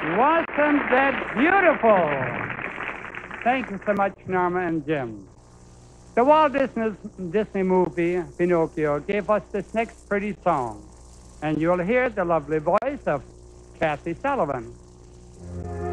Wasn't that beautiful? Thank you so much, Norma and Jim. The Walt Disney movie, Pinocchio, gave us this next pretty song. And you'll hear the lovely voice of Kathie Sullavan.